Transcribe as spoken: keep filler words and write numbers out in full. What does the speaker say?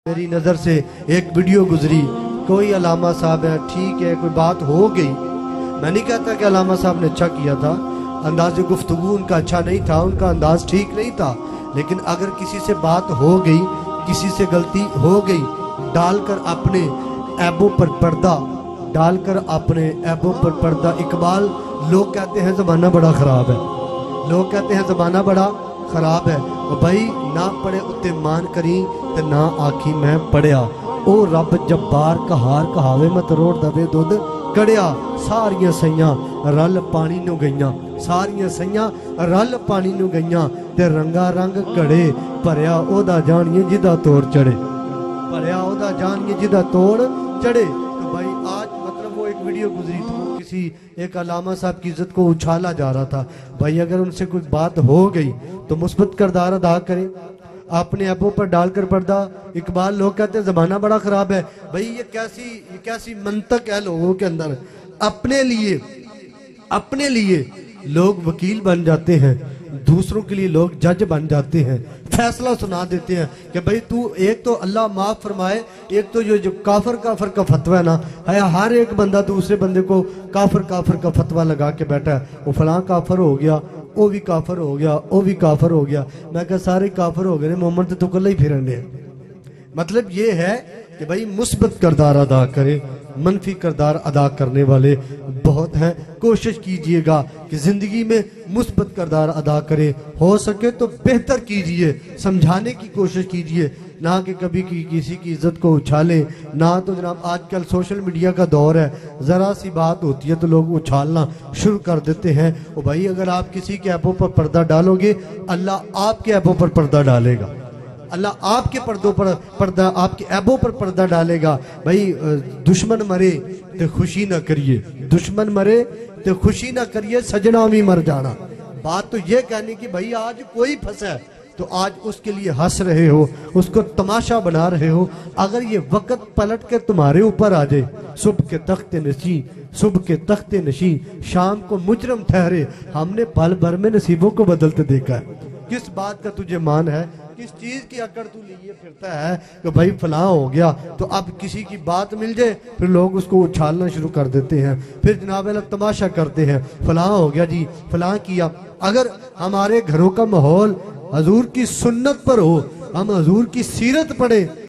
میری نظر سے ایک ویڈیو گزری، کوئی علامہ صاحب ہے، ٹھیک ہے کوئی بات ہو گئی، میں نہیں کہتا کہ علامہ صاحب نے اچھا کیا تھا، انداز گفتگو ان کا اچھا نہیں تھا، ان کا انداز ٹھیک نہیں تھا، لیکن اگر کسی سے بات ہو گئی، کسی سے غلطی ہو گئی، ڈال کر اپنے عیبوں پر پردہ ڈال کر اپنے عیبوں پر پردہ اقبال لوگ کہتے ہیں زمانہ بڑا خراب ہے، لوگ کہتے ہیں زمانہ بڑا خراب ہے، اور بھائی نہ پڑے اتے مان کریں تے نہ آکھی میں پڑیا، او رب جبار کہار کہاوے میں تروڑ دبے دودھ کڑیا، ساریاں سیاں رل پانی نو گئیاں، ساریاں سیاں رل پانی نو گئیاں، تے رنگا رنگ کڑے پریا او دا جانیے جدہ توڑ چڑے، پریا او دا جانیے جدہ توڑ چڑے۔ تو بھائی آج مطلب وہ ایک ویڈیو گزری تو کسی ایک علامہ صاحب کی عزت کو اچھالا جا رہا تھا، بھائی اگر ان سے کوئی بات ہو گئی تو مثبت کردار ادا کریں، اپنے عیبوں پر ڈال کر پردہ، اقبال لوگ کہتے ہیں زمانہ بڑا خراب ہے، بھئی یہ کیسی یہ کیسی منطق ہے لوگوں کے اندر، اپنے لیے اپنے لیے لوگ وکیل بن جاتے ہیں، دوسروں کے لیے لوگ جج بن جاتے ہیں، فیصلہ سنا دیتے ہیں کہ بھئی تو ایک تو اللہ معاف فرمائے، ایک تو جو جو کافر کافر کا فتوہ ہے نا، ہر ایک بندہ دوسرے بندے کو کافر کافر کا فتوہ لگا کے بیٹھا ہے، وہ فلاں کافر ہو گیا، وہ بھی کافر ہو گیا، وہ بھی کافر ہو گیا، میں کہا سارے کافر ہو گئے، محمد تو کلہ ہی پھرن دے۔ مطلب یہ ہے کہ بھئی مثبت کردار ادا کرے، منفی کردار ادا کرنے والے بہت ہیں، کوشش کیجئے گا کہ زندگی میں مثبت کردار ادا کرے، ہو سکے تو بہتر کیجئے، سمجھانے کی کوشش کیجئے، نہ کہ کبھی کسی کی عزت کو اچھالیں، نہ تو جناب آج کل سوشل میڈیا کا دور ہے، ذرا سی بات ہوتی ہے تو لوگ اچھالنا شروع کر دیتے ہیں، اور بھائی اگر آپ کسی کے عیبوں پر پردہ ڈالو گے، اللہ آپ کے عیبوں پر پردہ ڈالے گا، اللہ آپ کے پردوں پر پردہ آپ کے عیبوں پر پردہ ڈالے گا۔ بھائی دشمن مرے تے خوشی نہ کریے، دشمن مرے تے خوشی نہ کریے، سجنا بھی مر جانا۔ بات تو یہ کہنے کی بھائی آج کوئی پھنسا ہے تو آج اس کے لیے ہنس رہے ہو، اس کو تماشا بنا رہے ہو، اگر یہ وقت پلٹ کے تمہارے اوپر آ جائے، صبح کے تخت نشین صبح کے تخت نشین شام کو مجرم ٹھہرے، ہم نے پل بھر میں نصیبوں کو بدلتے دیکھا ہے، کس بات کا تجھے مان ہے، کس چیز کی اکڑ تو لیے پھرتا ہے کہ بھائی فلاں ہو گیا، تو اب کسی کی بات مل جائے پھر لوگ اس کو اچھالنا شروع کر دیتے ہیں، پھر جناب اللہ تماشا کرتے ہیں، فلاں ہو گیا جی فلاں کیا۔ اگر ہمارے گھروں کا ماحول حضور کی سنت پر ہو، ہم حضور کی سیرت پڑھیں،